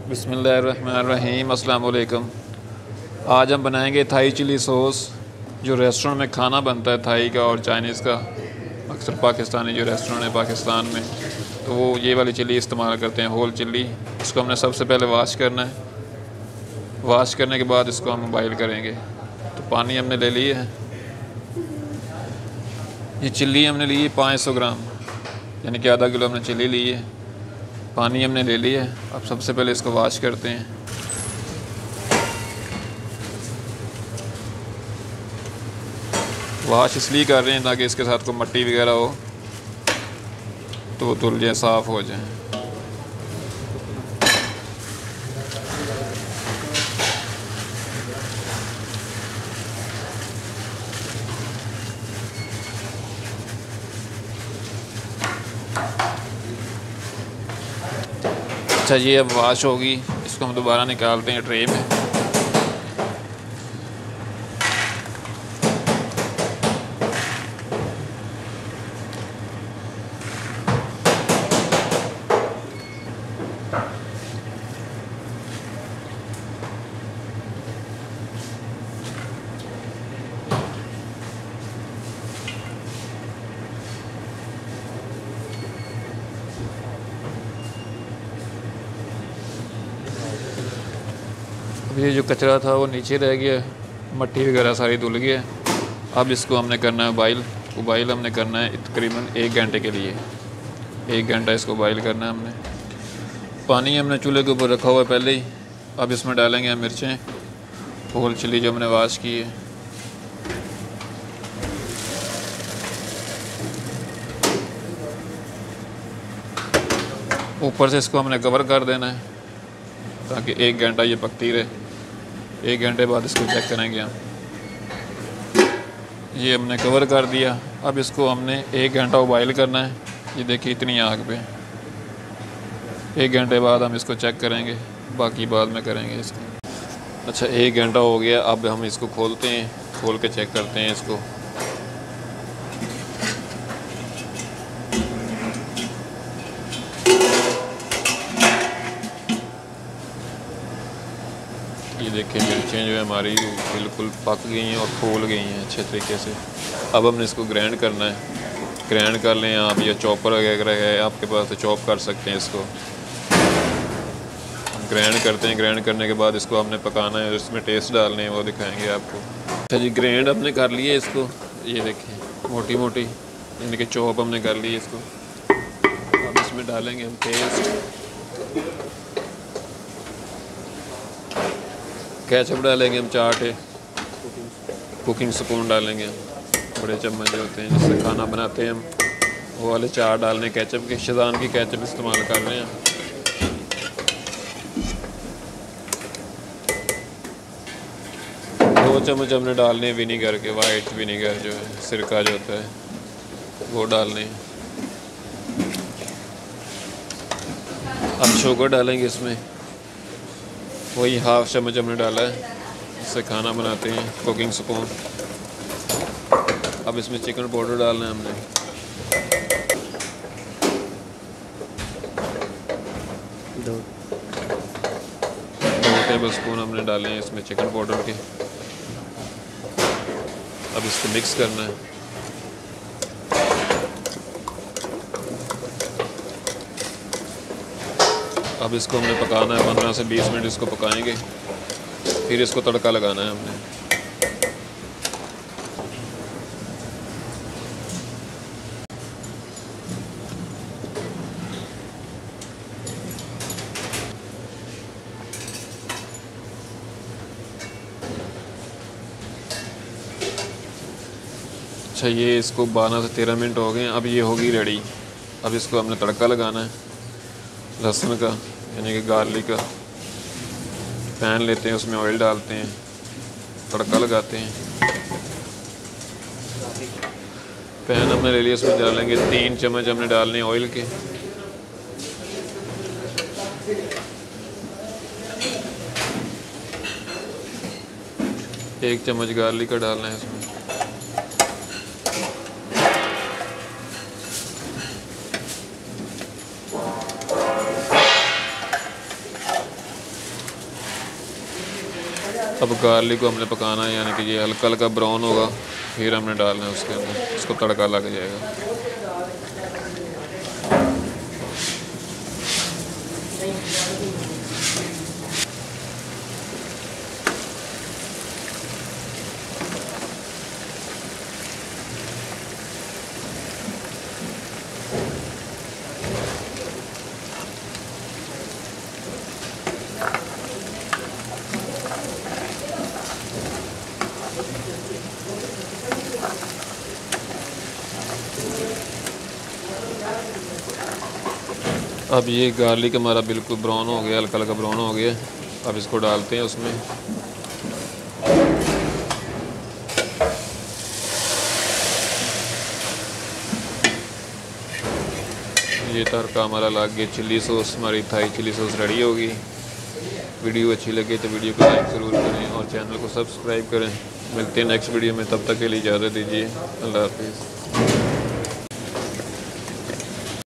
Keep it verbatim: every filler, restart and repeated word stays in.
बिस्मिल्लाहिर्रहमानिर्रहीम, अस्सलाम वालेकुम। आज हम बनाएंगे थाई चिली सॉस। जो रेस्टोरेंट में खाना बनता है थाई का और चाइनीज़ का, अक्सर पाकिस्तानी जो रेस्टोरेंट है पाकिस्तान में, तो वो ये वाली चिली इस्तेमाल करते हैं, होल चिली। इसको हमने सबसे पहले वॉश करना है। वॉश करने के बाद इसको हम बॉयल करेंगे। तो पानी हमने ले लिया है। ये चिल्ली हमने ली है पाँच सौ ग्राम, यानी कि आधा किलो हमने चिल्ली ली है। पानी हमने ले लिया है। अब सबसे पहले इसको वॉश करते हैं। वॉश इसलिए कर रहे हैं ताकि इसके साथ कोई मट्टी वगैरह हो तो वो धुल जाए, साफ़ हो जाए। अच्छा, ये अब वॉश होगी। इसको हम दोबारा निकालते हैं ट्रे में। ये जो कचरा था वो नीचे रह गया, मट्टी वगैरह सारी धुल गया। अब इसको हमने करना है बॉयल। वो बॉयल हमने करना है तकरीबन एक घंटे के लिए। एक घंटा इसको बॉयल करना है हमने। पानी हमने चूल्हे के ऊपर रखा हुआ है पहले ही। अब इसमें डालेंगे हम मिर्चें, होल चिली जो हमने वॉश की है। ऊपर से इसको हमने कवर कर देना है ताकि एक घंटा ये पकती रहे। एक घंटे बाद इसको चेक करेंगे हम। ये हमने कवर कर दिया। अब इसको हमने एक घंटा बॉयल करना है। ये देखिए इतनी आग पे। एक घंटे बाद हम इसको चेक करेंगे, बाकी बाद में करेंगे इसको। अच्छा, एक घंटा हो गया। अब हम इसको खोलते हैं, खोल के चेक करते हैं इसको। ये देखिए मिर्चें जो है हमारी बिल्कुल पक गई हैं और फूल गई हैं अच्छे तरीके से। अब हमने इसको ग्राइंड करना है। ग्राइंड कर लें आप, या चॉपर वगैरह है आपके पास तो चॉप कर सकते हैं इसको। हम ग्राइंड करते हैं। ग्राइंड करने के बाद इसको हमने पकाना है, इसमें टेस्ट डालने हैं, वो दिखाएंगे आपको। अच्छा जी, ग्राइंड हमने कर लिए इसको। ये देखिए मोटी मोटी, यानी कि चॉप हमने कर ली इसको। अब इसमें डालेंगे हम पेस्ट। केचप डालेंगे हम चार टे। कुकिंग स्पून डालेंगे हम, बड़े चम्मच जो होते हैं जिससे खाना बनाते हैं हम, वो वाले चार डालने केचप के। शेज़वान की केचप इस्तेमाल कर रहे हैं। दो चम्मच हमने डालने हैं विनीगर के, वाइट विनीगर जो है, सिरका जो होता है वो डालने हैं। अब शुगर डालेंगे इसमें, वही हाफ चम्मच हमने डाला है, इससे खाना बनाते हैं, कुकिंग स्पून। अब इसमें चिकन पाउडर डालना है हमने। दो दो टेबल स्पून हमने डाले हैं इसमें चिकन पाउडर के। अब इसको मिक्स करना है। अब इसको हमने पकाना है पंद्रह से बीस मिनट इसको पकाएंगे। फिर इसको तड़का लगाना है हमने। अच्छा, ये इसको बारह से तेरह मिनट हो गए। अब ये होगी रेडी। अब इसको हमने तड़का लगाना है लहसुन का, यानी कि गार्लिक का। पैन लेते हैं, उसमें ऑयल डालते हैं, तड़का लगाते हैं। पैन हमने ले लिया, उसमें डालेंगे तीन चम्मच हमने डालने ऑयल के। एक चम्मच गार्लिक का डालना है इसमें। अब गार्लिक को हमने पकाना है, यानी कि ये हल्का हल्का ब्राउन होगा, फिर हमने डालना है उसके अंदर, इसको तड़का लग जाएगा। अब ये गार्लिक हमारा बिल्कुल ब्राउन हो गया, हल्का हल्का ब्राउन हो गया। अब इसको डालते हैं उसमें। ये तड़का हमारा लग गया, चिल्ली सॉस, हमारी थाई चिल्ली सॉस रेडी होगी। वीडियो अच्छी लगे तो वीडियो को लाइक ज़रूर करें और चैनल को सब्सक्राइब करें। मिलते हैं नेक्स्ट वीडियो में, तब तक के लिए इजाज़त दीजिए। अल्लाह हाफिज़।